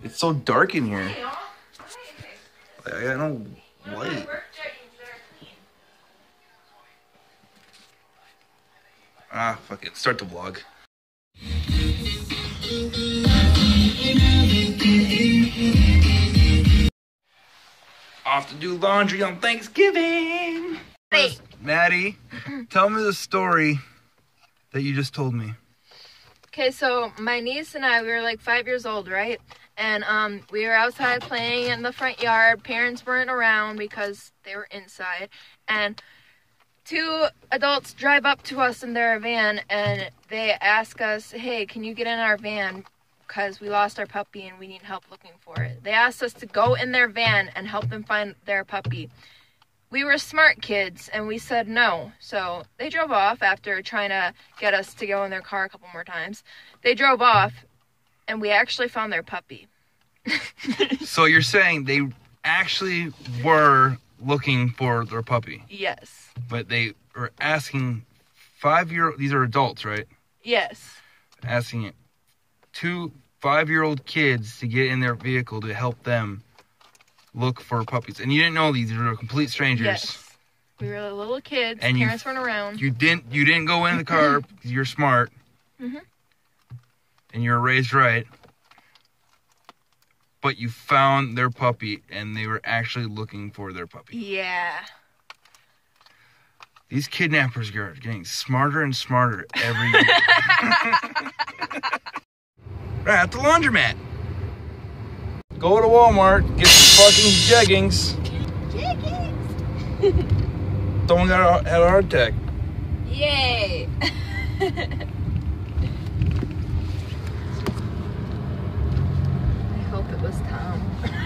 It's so dark in here. I got no light. Ah, fuck it. Start the vlog. Off to do laundry on Thanksgiving. Hey. Maddie, tell me the story that you just told me. Okay, so my niece and I, we were like 5 years old, right? And we were outside playing in the front yard. Parents weren't around because they were inside. And two adults drive up to us in their van and they ask us, hey, can you get in our van? Because we lost our puppy and we need help looking for it. They asked us to go in their van and help them find their puppy. We were smart kids and we said no. So they drove off after trying to get us to go in their car a couple more times. They drove off and we actually found their puppy. So you're saying they actually were looking for their puppy? Yes. But they were asking 5-year-old, these are adults, right? Yes. Asking 2 5-year-old kids to get in their vehicle to help them look for puppies. And you didn't know these were complete strangers. Yes. We were little kids. And parents weren't around. You didn't go in the car because you're smart. Mm-hmm. And you're raised right. But you found their puppy and they were actually looking for their puppy. Yeah. These kidnappers are getting smarter and smarter every year. Right at the laundromat. Go to Walmart, get some fucking jeggings. Jeggings! Someone had a heart attack. Yay! I hope it was Tom.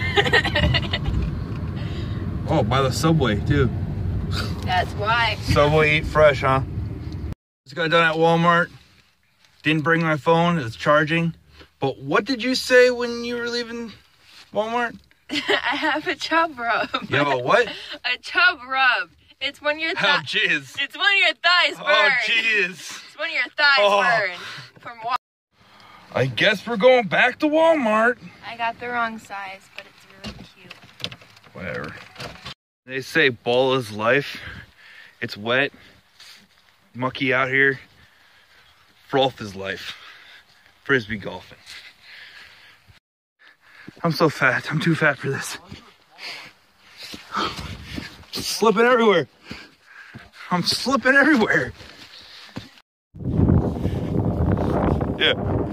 Oh, by the Subway, too. That's why. Subway Eat Fresh, huh? Just got done at Walmart. Didn't bring my phone. It's charging. But what did you say when you were leaving Walmart? I have a chub rub. You have a what? A chub rub. It's when your Oh, jeez. It's when your thighs burn. Oh, jeez. It's when your thighs burn from walking. I guess we're going back to Walmart. I got the wrong size, but it's really cute. Whatever. They say ball is life. It's wet, mucky out here. Froth is life. Frisbee golfing. I'm so fat. I'm too fat for this. Just slipping everywhere. I'm slipping everywhere. Yeah.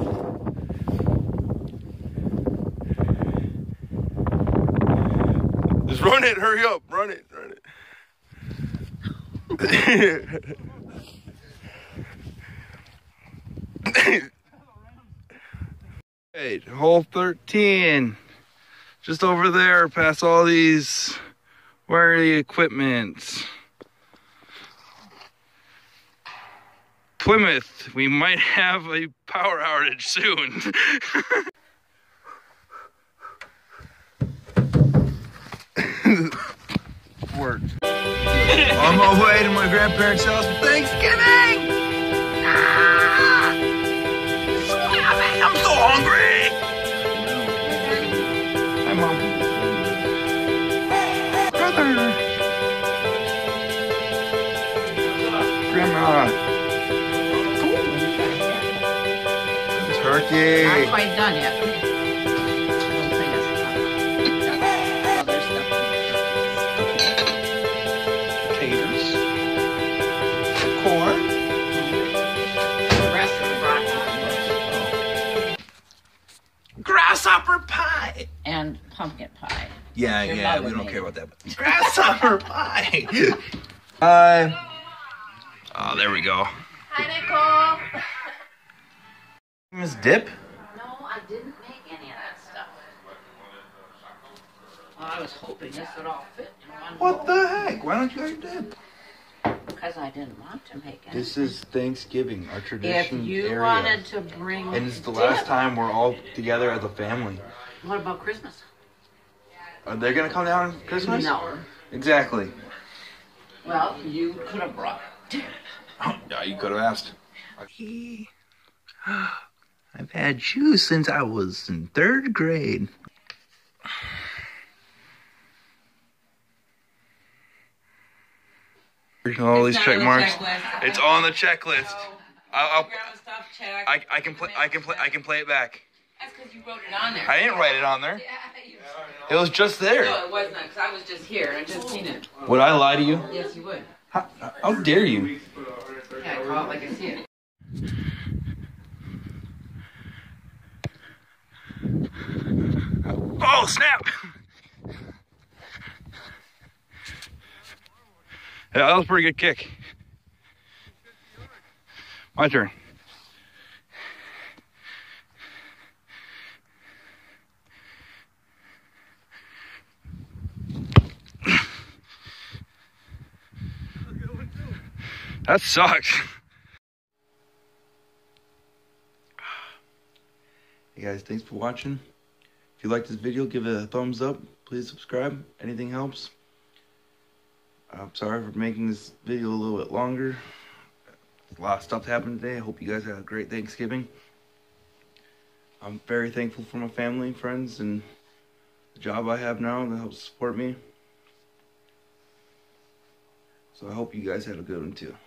Just run it. Hurry up. Run it. Run it. Hey, hole 13. Just over there, past all these wiry equipment. Plymouth, we might have a power outage soon. Work. On my way to my grandparents' house for Thanksgiving! Ah! I'm so hungry! Hi, Mom. Brother! Grandma! Turkey! Not quite done yet. Potatoes. Corn. Grasshopper pie! And pumpkin pie. Yeah, Your yeah, mother we don't made care it. about that. But grasshopper pie! Oh, there we go. Hi, Nicole. Miss Dip? No, I didn't make any of that stuff. Well, I was hoping this would all fit in one What bowl. the heck? Why don't you have dip? Because I didn't want to make it. This is Thanksgiving, our If tradition you area. wanted to bring And it's the dip. last time we're all together as a family. What about Christmas? Are they gonna come down on Christmas? No. Exactly. Well, you could have brought dip. Oh, yeah, you could have asked. I've had shoes since I was in 3rd grade. All these check marks. It's on the checklist. I can play it back. That's because you wrote it on there. I didn't write it on there. Yeah, you It was just there. No, it was not, because I was just here and I just seen it. Would I lie to you? Yes, you would. How dare you? Yeah, I call it like I see it. Oh, snap! Yeah, that was a pretty good kick. My turn. That sucks. Hey guys, thanks for watching. If you liked this video, give it a thumbs up. Please subscribe. Anything helps. I'm sorry for making this video a little bit longer. A lot of stuff happened today. I hope you guys had a great Thanksgiving. I'm very thankful for my family, friends, and the job I have now that helps support me. So I hope you guys had a good one too.